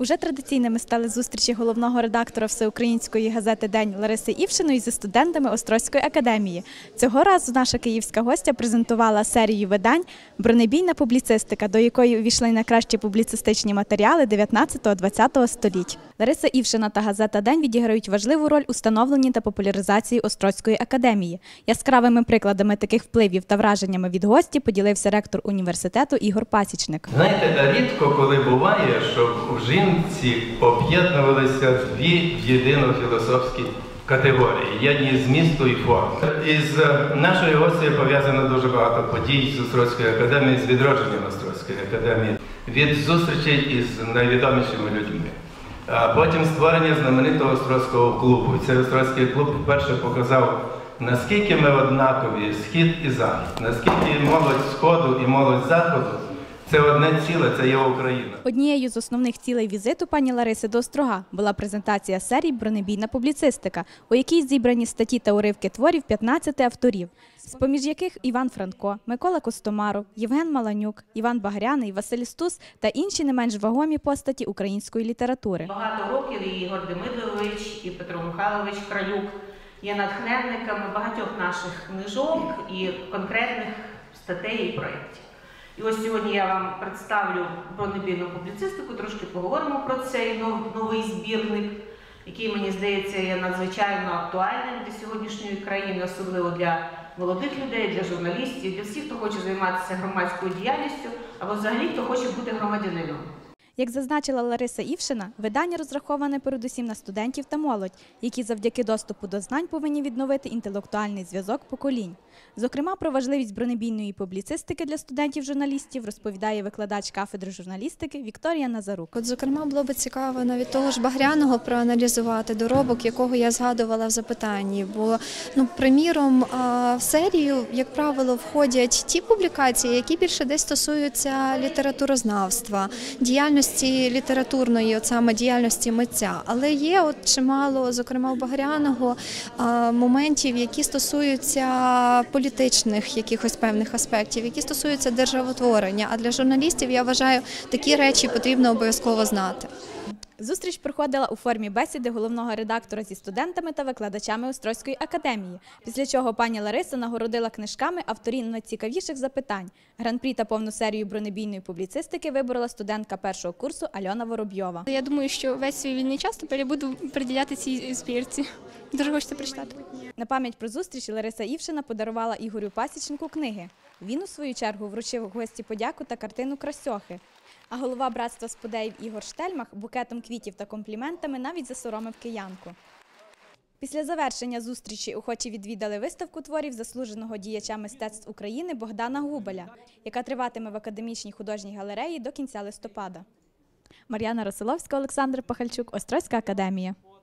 Уже традиційними стали зустрічі головного редактора всеукраїнської газети «День» Лариси Івшиної зі студентами Острозької академії. Цього разу наша київська гостя презентувала серію видань «Бронебійна публіцистика», до якої увійшли найкращі публіцистичні матеріали 19-20 століть. Лариса Івшина та газета «День» відіграють важливу роль у становленні та популяризації Острозької академії. Яскравими прикладами таких впливів та враженнями від гості поділився ректор університету Ігор Пасічник. Знаєте, рідко коли буває, щоб у жінці об'єднувалися дві єдино-філософські категорії – єдність змісту і форми. Із нашою гостею пов'язано дуже багато подій з Острозької академії, з відродженням Острозької академії, від зустрічей із найвідомішими людьми. А потім створення знаменитого Острозького клубу. Цей Острозький клуб вперше показав, наскільки ми однакові, Схід і Захід, наскільки молодь Сходу і молодь Заходу – це одне ціле, це є Україна. Однією з основних цілей візиту пані Лариси до Острога була презентація серії «Бронебійна публіцистика», у якій зібрані статті та уривки творів 15 авторів, з-поміж яких Іван Франко, Микола Костомаров, Євген Маланюк, Іван Багряний, Василь Стус та інші не менш вагомі постаті української літератури. Багато років і Ігор Демидович, і Петро Михайлович Кралюк є натхненниками багатьох наших книжок і конкретних статей і проєктів. І ось сьогодні я вам представлю бронебійну публіцистику, трошки поговоримо про цей новий збірник, який, мені здається, є надзвичайно актуальним для сьогоднішньої країни, особливо для молодих людей, для журналістів, для всіх, хто хоче займатися громадською діяльністю, або взагалі, хто хоче бути громадянином. Як зазначила Лариса Івшина, видання розраховане передусім на студентів та молодь, які завдяки доступу до знань повинні відновити інтелектуальний зв'язок поколінь. Зокрема, про важливість бронебійної публіцистики для студентів-журналістів розповідає викладач кафедри журналістики Вікторія Назарук. Зокрема, було б цікаво навіть того ж Багряного проаналізувати, доробок якого я згадувала в запитанні. Бо, приміром, в серію, як правило, входять ті публікації, які більше десь стосуються літературознавства, діяльності літературної, от саме діяльності митця. Але є чимало, зокрема у Багряного, моментів, які стосуються політичних якихось певних аспектів, які стосуються державотворення. А для журналістів, я вважаю, такі речі потрібно обов'язково знати. Зустріч проходила у формі бесіди головного редактора зі студентами та викладачами Острозької академії, після чого пані Лариса нагородила книжками авторів найцікавіших запитань. Гран-прі та повну серію бронебійної публіцистики виборола студентка першого курсу Альона Воробйова. Я думаю, що весь свій вільний час тепер я буду приділяти цій збірці. Дуже хочеться прочитати. На пам'ять про зустріч Лариса Івшина подарувала Ігорю Пасічнику книги. Він, у свою чергу, вручив гості подяку та картину «Красьохи». А голова братства спудеїв Ігор Штельмах букетом квітів та компліментами навіть засоромив киянку. Після завершення зустрічі охочі відвідали виставку творів заслуженого діяча мистецтв України Богдана Губаля, яка триватиме в академічній художній галереї до кінця листопада. Мар'яна Росиловська, Олександр Пахальчук, Острозька академія.